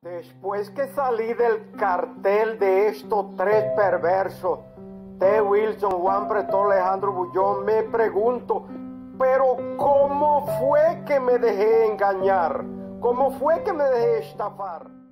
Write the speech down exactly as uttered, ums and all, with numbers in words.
Después que salí del cartel de estos tres perversos, T. Wilson, Juan Pretor, Alejandro Bullón, me pregunto, pero ¿cómo fue que me dejé engañar? ¿Cómo fue que me dejé estafar?